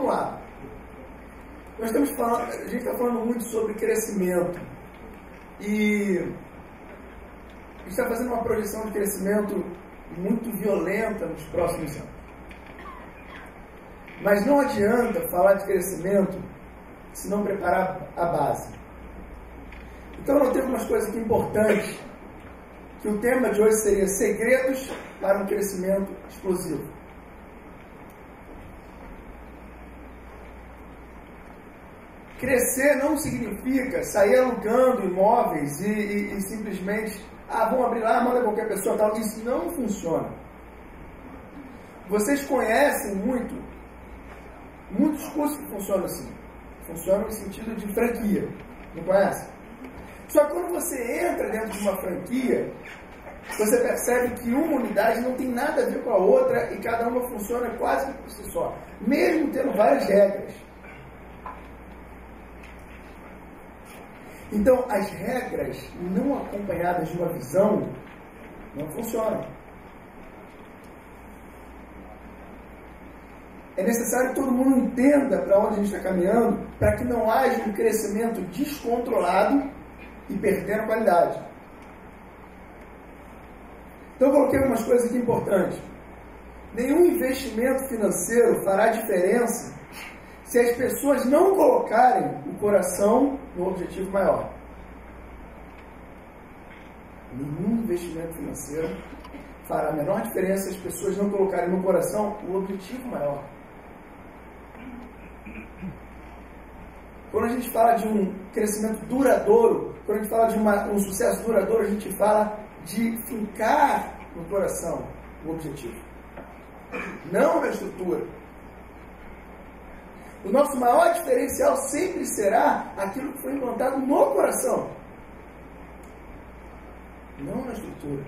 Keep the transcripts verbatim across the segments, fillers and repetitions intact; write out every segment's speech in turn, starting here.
lá. Nós estamos falando, a gente está falando muito sobre crescimento. E a gente está fazendo uma projeção de crescimento muito violenta nos próximos anos. Mas não adianta falar de crescimento se não preparar a base. Então eu tenho umas coisas aqui importantes, que o tema de hoje seria segredos para um crescimento explosivo. Crescer não significa sair alugando imóveis e, e, e simplesmente, ah, vamos abrir lá, manda qualquer pessoa, tal. Isso não funciona. Vocês conhecem muito, muitos cursos que funcionam assim. Funcionam no sentido de franquia. Não conhece? Só que quando você entra dentro de uma franquia, você percebe que uma unidade não tem nada a ver com a outra e cada uma funciona quase que por si só, mesmo tendo várias regras. Então, as regras não acompanhadas de uma visão não funcionam. É necessário que todo mundo entenda para onde a gente está caminhando, para que não haja um crescimento descontrolado e perdendo qualidade. Então, eu coloquei algumas coisas aqui importantes. Nenhum investimento financeiro fará diferença se as pessoas não colocarem o coração no objetivo maior. Nenhum investimento financeiro fará a menor diferença se as pessoas não colocarem no coração o objetivo maior. Quando a gente fala de um crescimento duradouro, quando a gente fala de uma, um sucesso duradouro, a gente fala de fincar no coração o objetivo, não na estrutura. O nosso maior diferencial sempre será aquilo que foi implantado no coração, não na estrutura.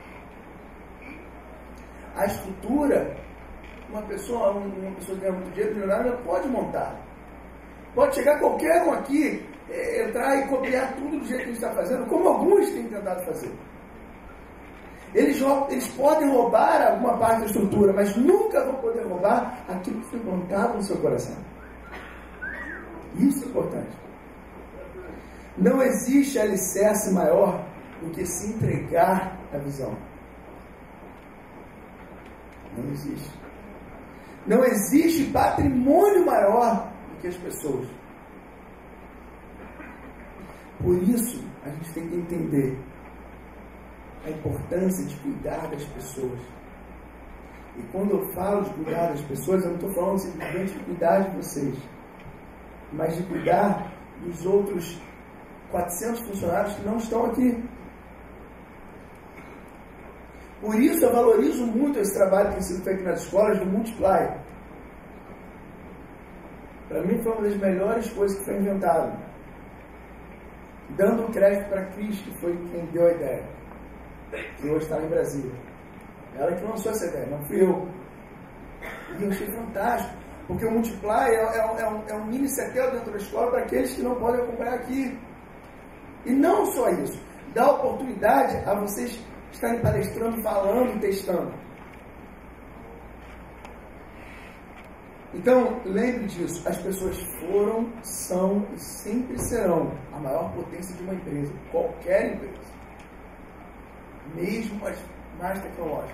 A estrutura, uma pessoa, uma pessoa que ganha muito dinheiro, milionária, pode montar. Pode chegar qualquer um aqui, é, entrar e copiar tudo do jeito que a gente está fazendo, como alguns têm tentado fazer. Eles, eles podem roubar alguma parte da estrutura, mas nunca vão poder roubar aquilo que foi implantado no seu coração. Isso é importante. Não existe alicerce maior do que se entregar à visão. Não existe. Não existe patrimônio maior do que as pessoas. Por isso, a gente tem que entender a importância de cuidar das pessoas. E quando eu falo de cuidar das pessoas, eu não estou falando simplesmente de cuidar de vocês, mas de cuidar dos outros quatrocentos funcionários que não estão aqui. Por isso eu valorizo muito esse trabalho que tem sido feito nas escolas do Multiply. Para mim foi uma das melhores coisas que foi inventado. Dando crédito para a Cris, que foi quem deu a ideia, que hoje está em Brasília. Ela que lançou essa ideia, não fui eu. E eu achei fantástico, porque o Multiply é, é, é, um, é um mini C T L dentro da escola para aqueles que não podem acompanhar aqui. E não só isso, dá oportunidade a vocês estarem palestrando, falando e testando. Então, lembre disso, as pessoas foram, são e sempre serão a maior potência de uma empresa, qualquer empresa, mesmo as mais tecnológicas.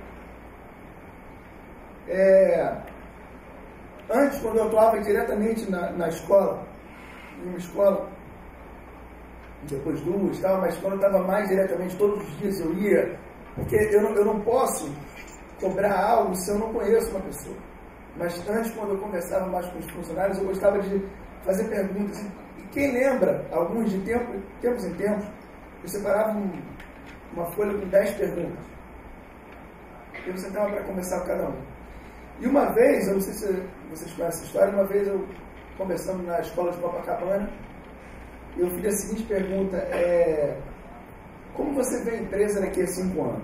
É, antes, quando eu atuava diretamente na, na escola, em uma escola, depois duas, tal, mas quando eu estava mais diretamente, todos os dias eu ia, porque eu não, eu não posso cobrar algo se eu não conheço uma pessoa. Mas antes, quando eu conversava mais com os funcionários, eu gostava de fazer perguntas. E quem lembra, alguns de tempo, tempos em tempos, eu separava um, uma folha com dez perguntas. Eu sentava para conversar com cada um. E uma vez, eu não sei se vocês conhecem essa história, uma vez eu, conversando na escola de Copacabana, eu fiz a seguinte pergunta, é, como você vê a empresa daqui a cinco anos?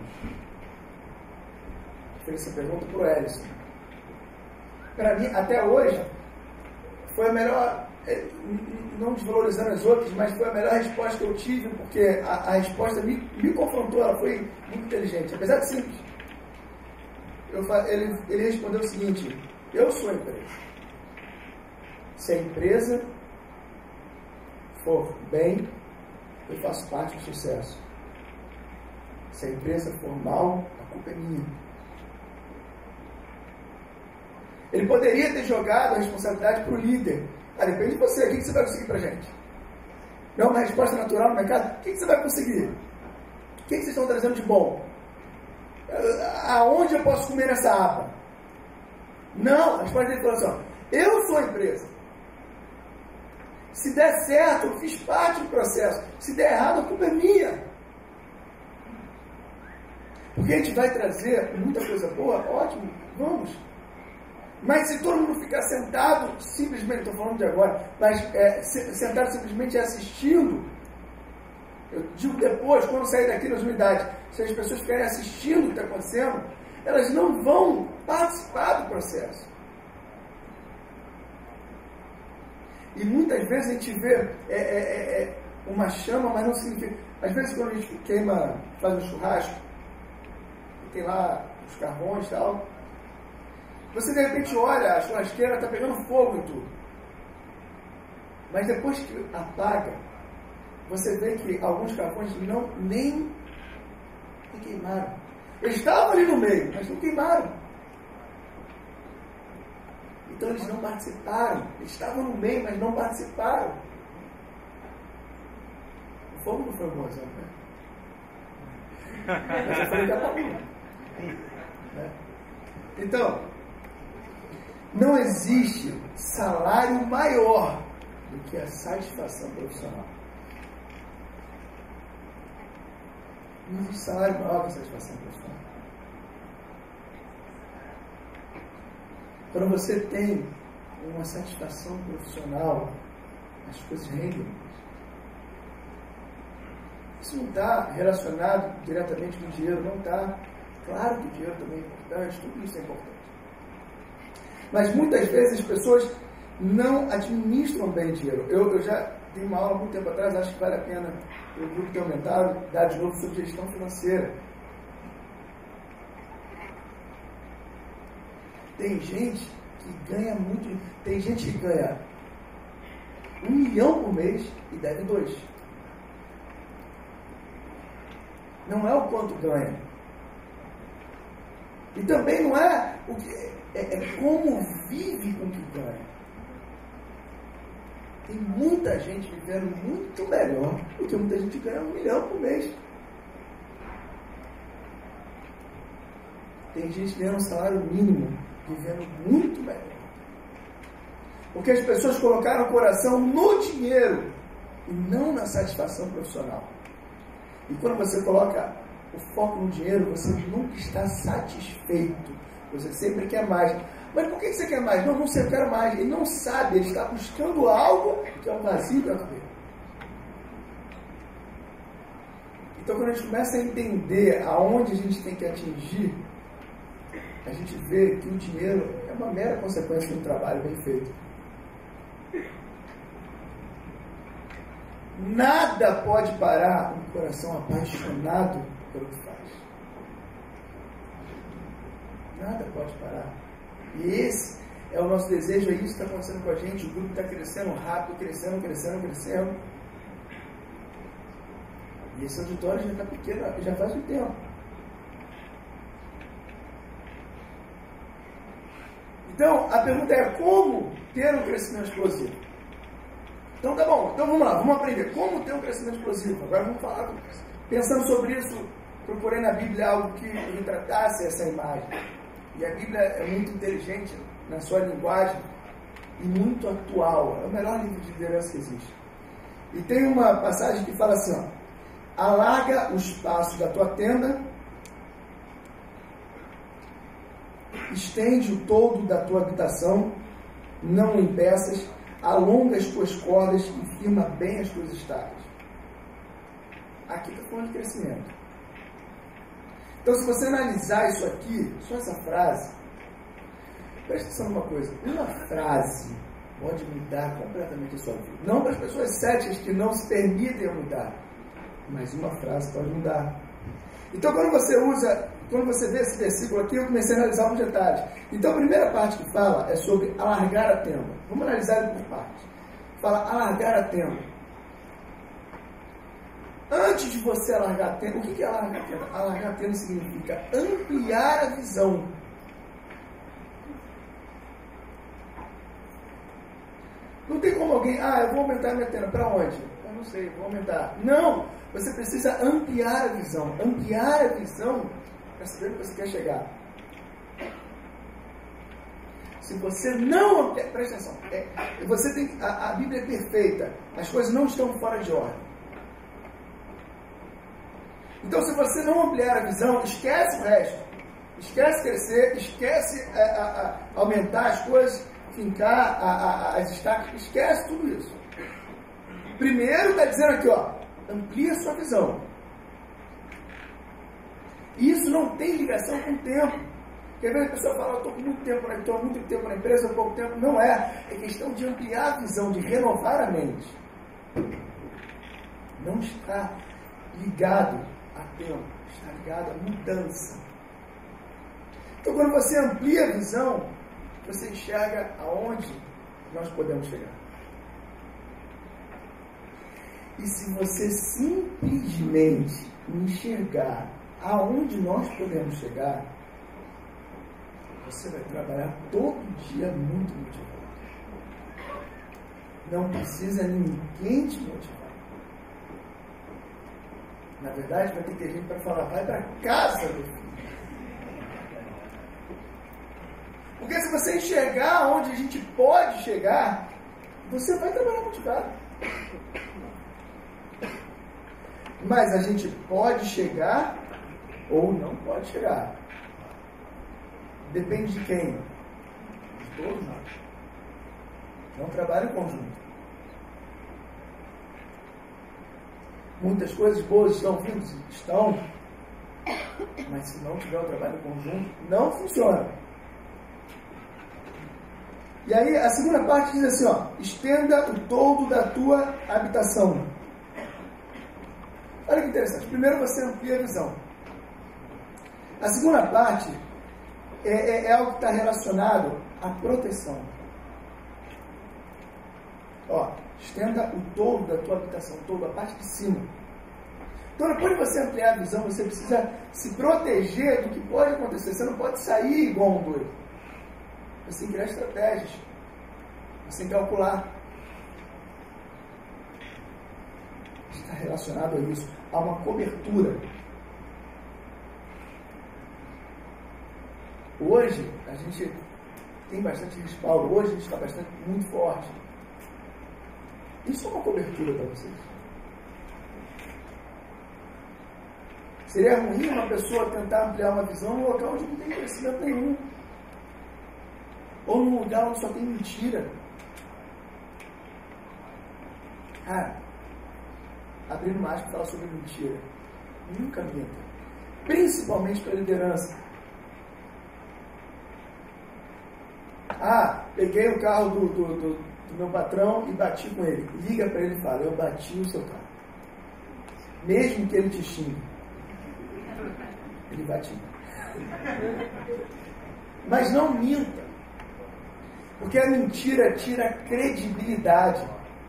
Eu fiz essa pergunta para o Ellison. Para mim, até hoje, foi a melhor, não desvalorizando as outras, mas foi a melhor resposta que eu tive, porque a, a resposta me, me confrontou, ela foi muito inteligente, apesar de simples. Eu, ele, ele respondeu o seguinte, eu sou a empresa. Se a empresa for bem, eu faço parte do sucesso. Se a empresa for mal, a culpa é minha. Ele poderia ter jogado a responsabilidade para o líder. Ah, depende de você, o que você vai conseguir para a gente? Não é uma resposta natural no mercado? O que você vai conseguir? O que vocês estão trazendo de bom? Aonde eu posso comer nessa aba? Não, a resposta dele falou assim, eu sou a empresa. Se der certo, eu fiz parte do processo. Se der errado, a culpa é minha. Porque a gente vai trazer muita coisa boa, ótimo, vamos. Mas se todo mundo ficar sentado, simplesmente, estou falando de agora, mas é, sentado simplesmente assistindo, eu digo depois, quando sair daqui nas unidades, se as pessoas ficarem assistindo o que está acontecendo, elas não vão participar do processo. E muitas vezes a gente vê é, é, é, uma chama, mas não significa. Às vezes quando a gente queima, faz um churrasco, e tem lá os carvões e tal, você de repente olha, a churrasqueira está pegando fogo em tudo. Mas depois que apaga, você vê que alguns carvões não nem queimaram. Eles estavam ali no meio, mas não queimaram. Então eles não participaram. Eles estavam no meio, mas não participaram. O fogo não foi um bom exemplo, né? Mas eu falei que apagou. Então, não existe salário maior do que a satisfação profissional. Não existe salário maior que a satisfação profissional. Quando você tem uma satisfação profissional, as coisas rendem. Isso não está relacionado diretamente com o dinheiro, não está. Claro que o dinheiro também é importante, tudo isso é importante. Mas muitas vezes as pessoas não administram bem dinheiro. Eu, eu já dei uma aula há muito tempo atrás, acho que vale a pena o grupo ter aumentado, dar de novo sobre gestão financeira. Tem gente que ganha muito, tem gente que ganha um milhão por mês e deve dois. Não é o quanto ganha. E também não é o que é, é como vive com o que ganha. Tem muita gente vivendo muito melhor do que muita gente ganha um milhão por mês. Tem gente ganhando um salário mínimo, vivendo muito melhor. Porque as pessoas colocaram o coração no dinheiro e não na satisfação profissional. E quando você coloca o foco no dinheiro, você nunca está satisfeito. Você sempre quer mais. Mas por que você quer mais? Não, não sei, eu quero mais. Ele não sabe, ele está buscando algo que é um vazio dentro dele. Então, quando a gente começa a entender aonde a gente tem que atingir, a gente vê que o dinheiro é uma mera consequência de um trabalho bem feito. Nada pode parar um coração apaixonado pelo que faz. Nada pode parar. E esse é o nosso desejo, é isso que está acontecendo com a gente. O grupo está crescendo rápido, crescendo, crescendo, crescendo. E esse auditório já está pequeno, já faz um tempo. Então, a pergunta é como ter um crescimento explosivo? Então, tá bom. Então, vamos lá. Vamos aprender como ter um crescimento explosivo. Agora, vamos falar. Pensando sobre isso, procurei na Bíblia algo que retratasse essa imagem. E a Bíblia é muito inteligente na sua linguagem e muito atual. É o melhor livro de liderança que existe. E tem uma passagem que fala assim, ó, alarga o espaço da tua tenda, estende o todo da tua habitação, não impeças, alonga as tuas cordas e firma bem as tuas estacas. Aqui está falando de crescimento. Então, se você analisar isso aqui, só essa frase, preste atenção numa coisa, uma frase pode mudar completamente a sua vida. Não para as pessoas céticas que não se permitem mudar, mas uma frase pode mudar. Então, quando você usa quando você vê esse versículo aqui, eu comecei a analisar alguns detalhes. Então, a primeira parte que fala é sobre alargar a tenda. Vamos analisar ele por partes. Fala alargar a tenda. Antes de você alargar a tenda, o que é alargar a tenda? Alargar a tenda significa ampliar a visão. Não tem como alguém, ah, eu vou aumentar a minha tenda. Para onde? Eu não sei, vou aumentar. Não! Você precisa ampliar a visão. Ampliar a visão para saber onde você quer chegar. Se você não ampliar, presta atenção, é, você tem, a, a Bíblia é perfeita, as coisas não estão fora de ordem. Então, se você não ampliar a visão, esquece o resto. Esquece crescer, esquece a, a, a aumentar as coisas, fincar a, a, as estacas, esquece tudo isso. Primeiro está dizendo aqui, ó, amplia a sua visão. Isso não tem ligação com o tempo. Quer ver a pessoa fala, eu estou com muito tempo, né? Estou muito tempo na empresa, pouco tempo. Não é. É questão de ampliar a visão, de renovar a mente. Não está ligado a tempo, está ligado à mudança. Então, quando você amplia a visão, você enxerga aonde nós podemos chegar. E se você simplesmente enxergar aonde nós podemos chegar, você vai trabalhar todo dia muito motivado. Não precisa ninguém te motivar. Na verdade, vai ter que ter gente para falar, vai para casa, meu filho. Porque se você enxergar onde a gente pode chegar, você vai trabalhar motivado. Mas a gente pode chegar ou não pode chegar. Depende de quem? De todos nós. Não trabalho em conjunto. Muitas coisas boas estão vindo? Estão. Mas se não tiver o trabalho em conjunto, não funciona. E aí a segunda parte diz assim, ó, estenda o toldo da tua habitação. Olha que interessante. Primeiro você amplia a visão. A segunda parte é, é, é algo que está relacionado à proteção. Ó, estenda o toldo da tua habitação, toldo, a parte de cima. Então, depois de você ampliar a visão, você precisa se proteger do que pode acontecer. Você não pode sair igual um doido. Você tem que criar estratégias. Você tem que calcular. Está relacionado a isso. Há uma cobertura. Hoje, a gente tem bastante respaldo. Hoje, a gente está bastante, muito forte. Isso é uma cobertura para vocês. Seria ruim uma pessoa tentar ampliar uma visão num local onde não tem crescimento nenhum. Ou num lugar onde só tem mentira. Cara, abrindo mais para falar sobre mentira. Nunca minta. Principalmente para a liderança. Ah, peguei o carro do, do, do, do meu patrão e bati com ele. Liga para ele e fala, eu bati o seu carro. Mesmo que ele te xingue. Ele vai te Mas não minta. Porque a mentira tira a credibilidade.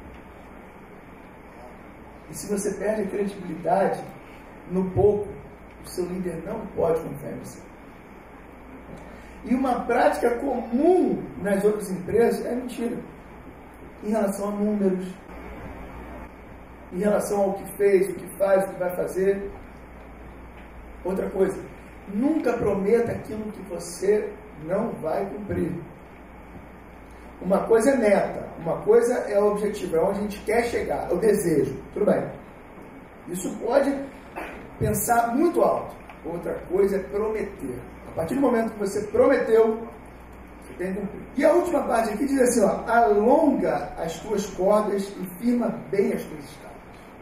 E se você perde a credibilidade, no pouco, o seu líder não pode confiar em você. E uma prática comum nas outras empresas é mentira. Em relação a números, em relação ao que fez, o que faz, o que vai fazer. Outra coisa, nunca prometa aquilo que você não vai cumprir. Uma coisa é meta, uma coisa é o objetivo, é onde a gente quer chegar, é o desejo. Tudo bem. Isso pode pensar muito alto. Outra coisa é prometer. A partir do momento que você prometeu, você tem que cumprir. E a última parte aqui diz assim, ó, alonga as tuas cordas e firma bem as tuas estacas.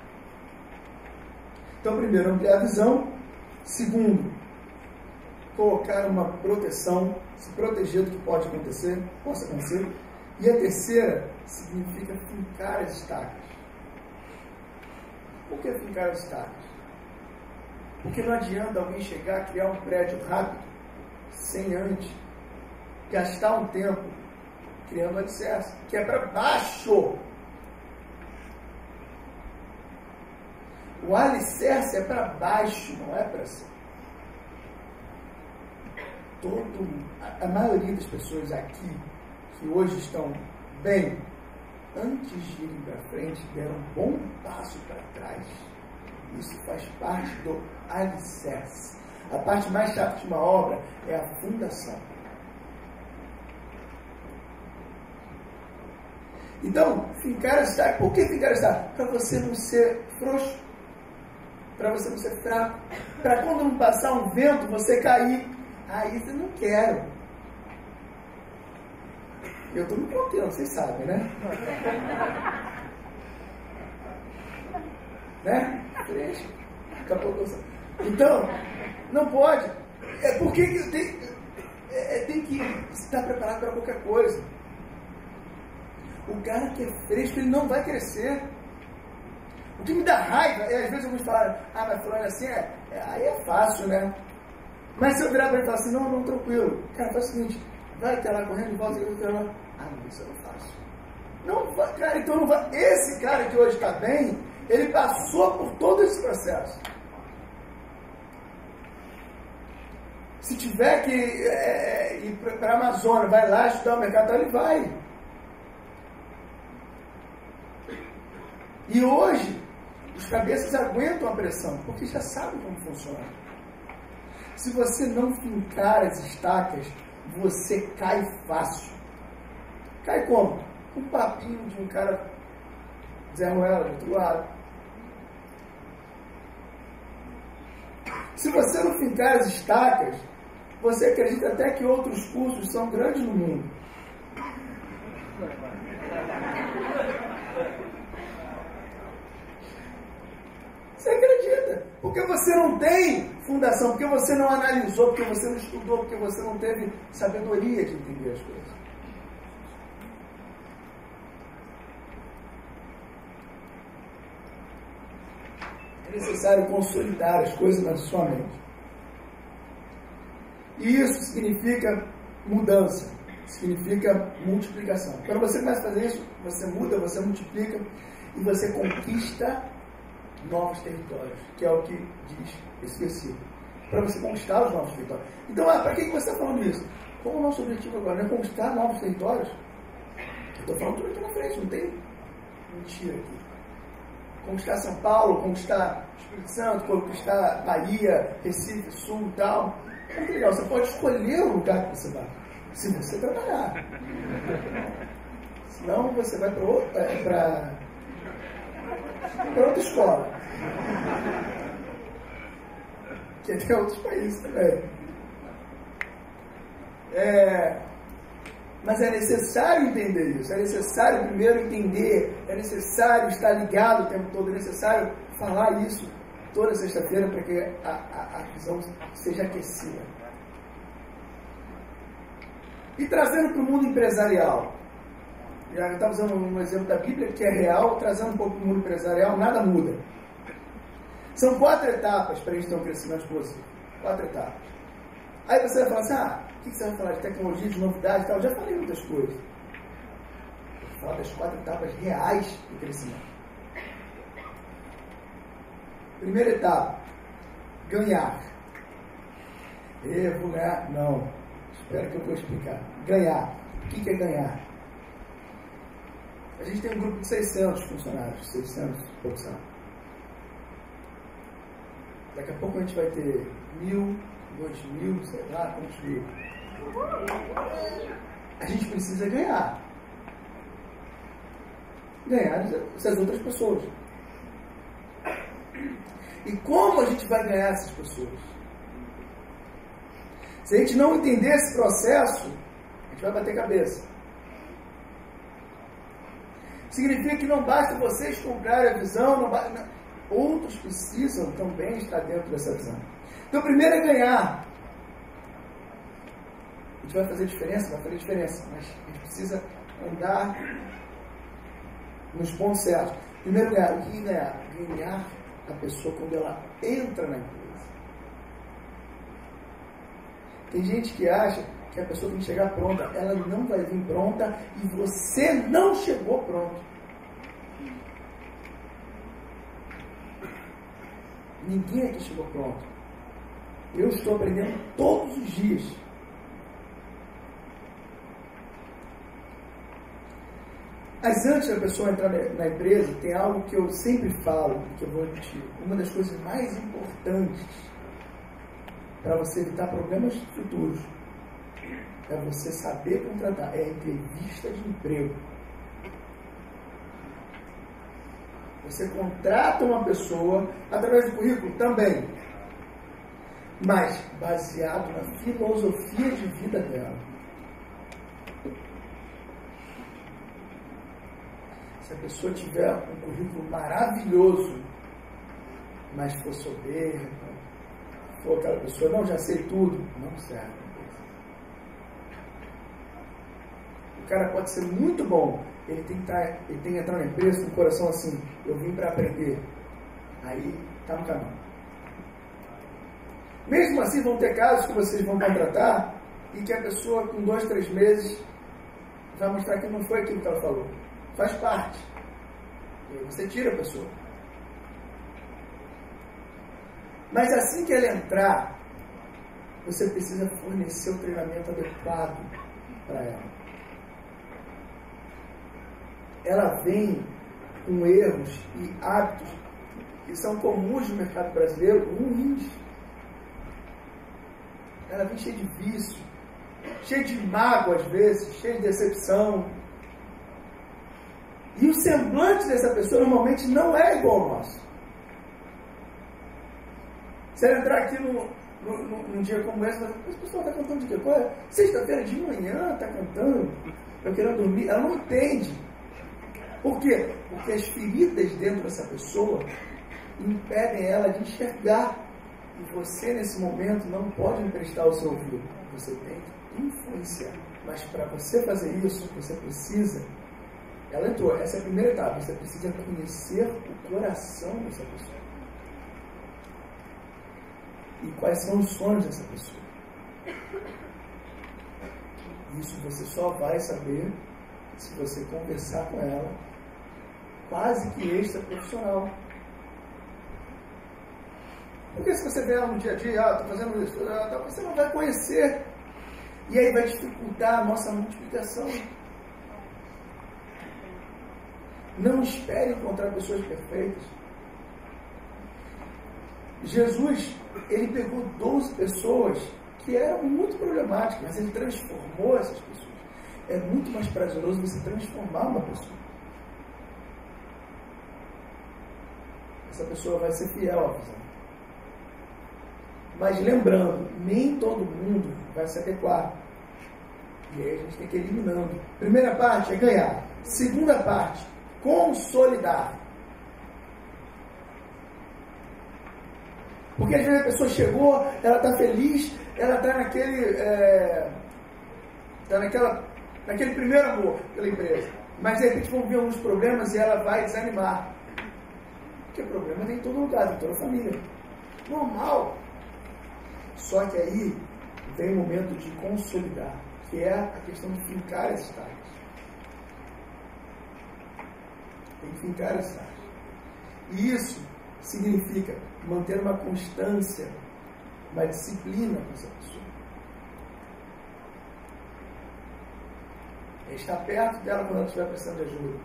Então, primeiro, ampliar a visão. Segundo, colocar uma proteção, se proteger do que pode acontecer, possa acontecer. E a terceira significa fincar as estacas. Por que fincar as estacas? Porque não adianta alguém chegar, criar um prédio rápido, sem antes gastar um tempo criando alicerce, que é para baixo. O alicerce é para baixo, não é para cima. Todo, a, a maioria das pessoas aqui, que hoje estão bem, antes de irem para frente, deram um bom passo para trás. Isso faz parte do alicerce. A parte mais chata de uma obra é a fundação. Então, fincar a estaca. Por que fincar a estaca? Para você não ser frouxo. Para você não ser fraco. Para quando não passar um vento, você cair. Aí você não quer. Eu estou me contando, vocês sabem, né? Né? Acabou. Então, não pode. É porque tem, é, tem que estar preparado para qualquer coisa. O cara que é fresco, ele não vai crescer. O que me dá raiva é, às vezes, alguns falam, ah, mas falando assim, é, é, aí é fácil, né? Mas se eu virar para ele e falar assim, não, não, tranquilo. Cara, faz o seguinte, vai até lá correndo, volta e volta lá. Ah, não, isso eu não faço. Não vai, cara, então não vai. Esse cara que hoje está bem, ele passou por todo esse processo. Se tiver que é, ir para a Amazônia, vai lá estudar o mercado, ele vai. E hoje, os cabeças aguentam a pressão, porque já sabem como funciona. Se você não fincar as estacas, você cai fácil. Cai como? Um papinho de um cara Zé Ruela, do outro lado. Se você não fincar as estacas, você acredita até que outros cursos são grandes no mundo. Você acredita? Porque você não tem fundação, porque você não analisou, porque você não estudou, porque você não teve sabedoria de entender as coisas. É necessário consolidar as coisas na sua mente. E isso significa mudança, significa multiplicação. Quando você começa a fazer isso, você muda, você multiplica e você conquista novos territórios, que é o que diz esse versículo. Para você conquistar os novos territórios. Então, ah, para que você está falando isso? Qual é o nosso objetivo agora? Não é conquistar novos territórios? Eu estou falando tudo aqui na frente, não tem mentira aqui. Conquistar São Paulo, conquistar Espírito Santo, conquistar Bahia, Recife, Sul e tal. É que legal, você pode escolher o lugar que você vai, se você trabalhar. Senão você vai para outra, para para outra escola. Que tem outros países também. É, mas é necessário entender isso. É necessário primeiro entender. É necessário estar ligado o tempo todo. É necessário falar isso toda sexta-feira para que a, a, a visão seja aquecida. E trazendo para o mundo empresarial. Já está usando um exemplo da Bíblia que é real, trazendo um pouco para o mundo empresarial, nada muda. São quatro etapas para a gente ter um crescimento explosivo. Quatro etapas. Aí você vai falar assim, ah, o que você vai falar de tecnologia, de novidade e tal? Eu já falei muitas coisas. Vou falar das quatro etapas reais do crescimento. Primeira etapa, ganhar. Eu vou ganhar? Não. Espera que eu vou explicar. Ganhar. O que é ganhar? A gente tem um grupo de seiscentos funcionários, seiscentos e poucos anos. Daqui a pouco a gente vai ter mil, dois mil, sei lá, quantos mil. A gente precisa ganhar. Ganhar essas outras pessoas. E como a gente vai ganhar essas pessoas? Se a gente não entender esse processo, a gente vai bater cabeça. Significa que não basta vocês comprarem a visão, não basta, não. Outros precisam também estar dentro dessa visão. Então, primeiro é ganhar. A gente vai fazer diferença, vai fazer diferença, mas a gente precisa andar nos pontos certos. Primeiro, ganhar. O que é ganhar? Ganhar a pessoa quando ela entra na empresa. Tem gente que acha que a pessoa tem que chegar pronta. Ela não vai vir pronta e você não chegou pronto. Ninguém aqui chegou pronto. Eu estou aprendendo todos os dias. Mas antes da pessoa entrar na empresa, tem algo que eu sempre falo, que eu vou repetir. Uma das coisas mais importantes para você evitar problemas futuros é você saber contratar. É a entrevista de emprego. Você contrata uma pessoa através do currículo também, mas baseado na filosofia de vida dela. Se a pessoa tiver um currículo maravilhoso, mas for soberba, for aquela pessoa, não, já sei tudo, não serve. O cara pode ser muito bom, ele tem que, estar, ele tem que entrar na empresa com o coração assim, eu vim para aprender. Aí está no caminho. Mesmo assim, vão ter casos que vocês vão contratar e que a pessoa, com dois, três meses, vai mostrar que não foi aquilo que ela falou. Faz parte. E aí você tira a pessoa. Mas assim que ela entrar, você precisa fornecer o treinamento adequado para ela. Ela vem com erros e hábitos que são comuns no mercado brasileiro, ruins. Ela vem cheia de vício, cheia de mágoa às vezes, cheia de decepção. E o semblante dessa pessoa normalmente não é igual ao nosso. Se ela entrar aqui no, no, no, num dia como esse, essa pessoa está cantando de quê? Qual é? Sexta-feira de manhã está cantando, eu querendo dormir. Ela não entende. Por quê? Porque as feridas dentro dessa pessoa impedem ela de enxergar. E você, nesse momento, não pode emprestar o seu ouvido. Você tem que influenciar. Mas para você fazer isso, você precisa... Ela entrou, essa é a primeira etapa. Você precisa conhecer o coração dessa pessoa. E quais são os sonhos dessa pessoa. Isso você só vai saber se você conversar com ela, quase que extra profissional. Porque se você vê ela no dia a dia, ah, estou fazendo isso, ah, você não vai conhecer. E aí vai dificultar a nossa multiplicação. Não espere encontrar pessoas perfeitas. Jesus, ele pegou doze pessoas que eram muito problemáticas, mas ele transformou essas pessoas. É muito mais prazeroso você transformar uma pessoa. Essa pessoa vai ser fiel à visão. Mas lembrando, nem todo mundo vai se adequar. E aí a gente tem que ir eliminando. Primeira parte é ganhar. Segunda parte, consolidar. Porque às vezes a pessoa chegou, ela está feliz, ela está naquele, é, tá naquela, naquele primeiro amor pela empresa. Mas de repente vão vir alguns problemas e ela vai desanimar. Porque problema tem em todo lugar, tem em toda a família. Normal. Só que aí vem o momento de consolidar, que é a questão de fincar as estaques. Tem que fincar as estaques. E isso significa manter uma constância, uma disciplina com essa pessoa. É estar perto dela quando ela estiver precisando de ajuda.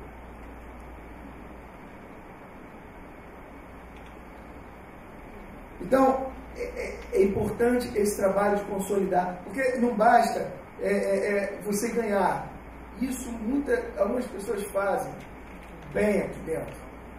Então, é, é, é importante esse trabalho de consolidar, porque não basta é, é, é, você ganhar. Isso muita, algumas pessoas fazem bem aqui dentro.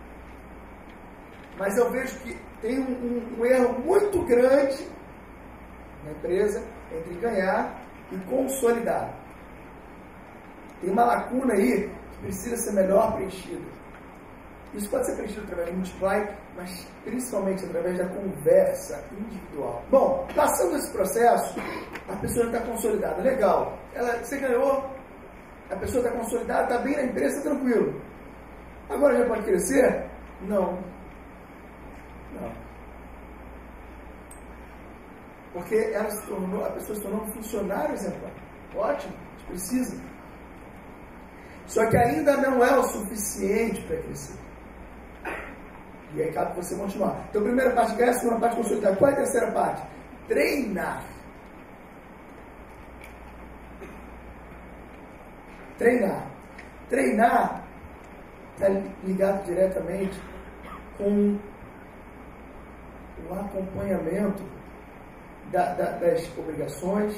Mas eu vejo que tem um, um, um erro muito grande na empresa entre ganhar e consolidar. Tem uma lacuna aí que precisa ser melhor preenchida. Isso pode ser preenchido através do multiply, mas principalmente através da conversa individual. Bom, passando esse processo, a pessoa está consolidada. Legal. Ela, você ganhou, a pessoa está consolidada, está bem na empresa, está tranquilo. Agora já pode crescer? Não. Não. Porque ela se tornou, a pessoa se tornou um funcionário exemplar. Ótimo, a gente precisa. Só que ainda não é o suficiente para crescer. E aí cabe você continuar. Então, a primeira parte ganha, a segunda parte consolidar. Qual é a terceira parte? Treinar. Treinar. Treinar está ligado diretamente com o acompanhamento da, da, das obrigações,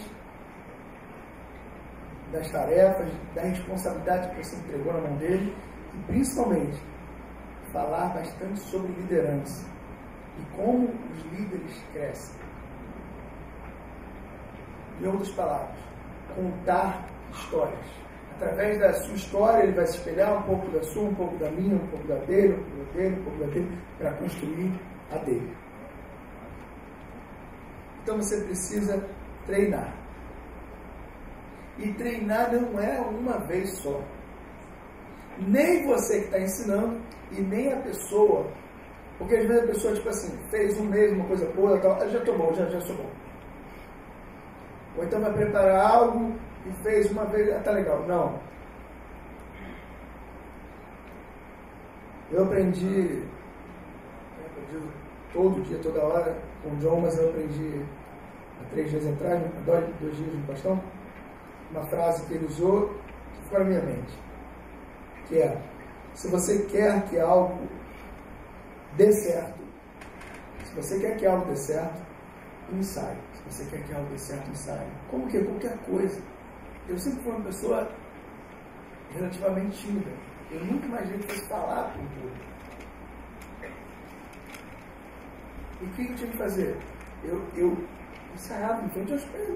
das tarefas, da responsabilidade que você entregou na mão dele e, principalmente, falar bastante sobre liderança e como os líderes crescem. Em outras palavras, contar histórias. Através da sua história, ele vai se espelhar um pouco da sua, um pouco da minha, um pouco da dele, um pouco da dele, um pouco da dele, para construir a dele. Então você precisa treinar. E treinar não é uma vez só. Nem você que está ensinando e nem a pessoa. Porque às vezes a pessoa, tipo assim, fez um mês, uma coisa boa, tal, ah, já estou bom, já, já sou bom. Ou então vai preparar algo e fez uma vez, ah, tá legal. Não. Eu aprendi, eu aprendi todo dia, toda hora com o John, mas eu aprendi há três dias atrás, dois, dois dias no bastão, uma frase que ele usou que ficou na minha mente, que é: se você quer que algo dê certo, se você quer que algo dê certo, ensaie. Se você quer que algo dê certo, ensaie. Como que? Qualquer coisa. Eu sempre fui uma pessoa relativamente tímida. Eu nunca imaginei que fosse falar com o público. E o que eu tinha que fazer? Eu, eu ensaiava em frente ao espelho.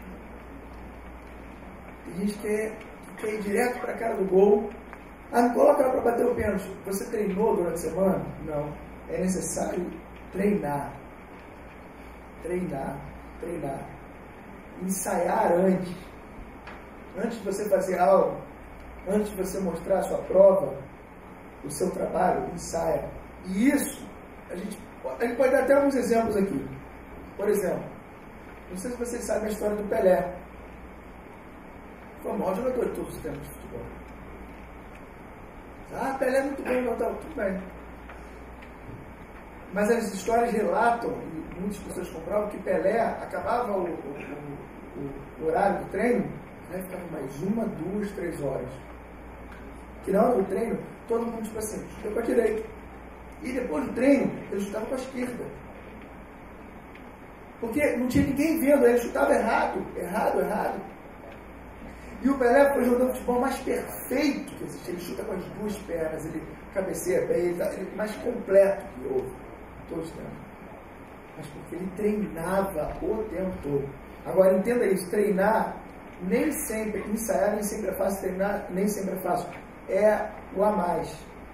Tem gente que quer, que quer ir direto para a cara do gol. Ah, não coloca ela para bater o pênalti. Você treinou durante a semana? Não. É necessário treinar. Treinar. Treinar. Ensaiar antes. Antes de você fazer algo, antes de você mostrar a sua prova, o seu trabalho, ensaia. E isso, a gente, a gente pode dar até alguns exemplos aqui. Por exemplo, não sei se vocês sabem a história do Pelé. Foi o maior jogador de todos os tempos de futebol. Ah, Pelé é muito bom, não, tá, tudo bem. Mas as histórias relatam, e muitas pessoas comprovam, que Pelé acabava o, o, o, o horário do treino, né, ficava mais uma, duas, três horas. Que na hora do treino, todo mundo, tipo assim, chutou com a direita. E depois do treino, ele chutava com a esquerda. Porque não tinha ninguém vendo, ele chutava errado, errado, errado. E o Pelé foi o jogador de futebol mais perfeito que existe. Ele chuta com as duas pernas, ele cabeceia bem, ele é mais completo que houve todos os tempos. Mas porque ele treinava o tempo todo. Agora, entenda isso, treinar nem sempre, ensaiar nem sempre é fácil, treinar nem sempre é fácil. É o a mais.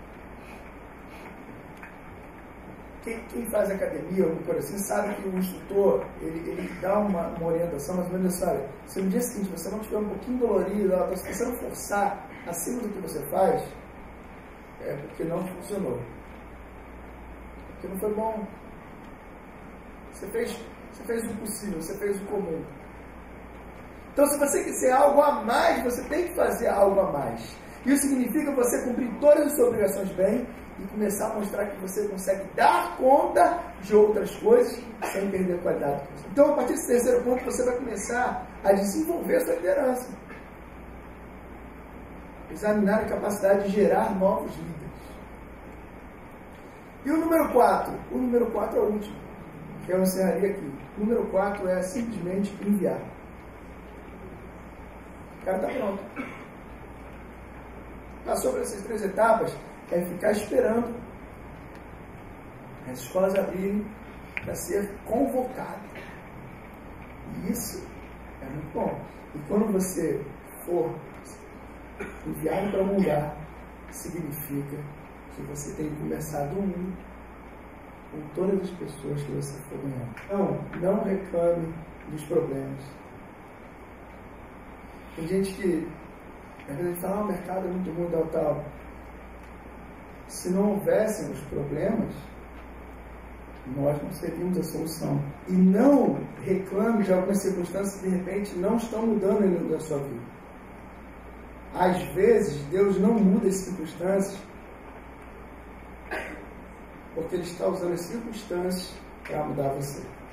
Quem, quem faz academia, alguma coisa assim, sabe que o instrutor, ele, ele dá uma, uma orientação, mais ou menos, sabe? Se no dia seguinte você não estiver um pouquinho dolorido, se você não forçar acima do que você faz, é porque não funcionou. Porque não foi bom. Você fez, você fez o possível, você fez o comum. Então, se você quiser algo a mais, você tem que fazer algo a mais. Isso significa você cumprir todas as suas obrigações bem e começar a mostrar que você consegue dar conta de outras coisas sem perder a qualidade. Então, a partir desse terceiro ponto, você vai começar a desenvolver a sua liderança. Examinar a capacidade de gerar novos líderes. E o número quatro? O número quatro é o último, que eu encerraria aqui. O número quatro é simplesmente enviar. O cara está pronto. Passou por essas três etapas, é ficar esperando as escolas abrirem para ser convocado. E isso é muito bom. E quando você for enviado para algum lugar, significa que você tem que começar do um com todas as pessoas que você for ganhando. Então, não reclame dos problemas. Tem gente que às vezes fala, ah, o mercado é muito ruim, tal, tal. Se não houvessem os problemas, nós não servimos a solução. E não reclame de algumas circunstâncias que de repente não estão mudando ainda da sua vida. Às vezes, Deus não muda as circunstâncias porque Ele está usando as circunstâncias para mudar você.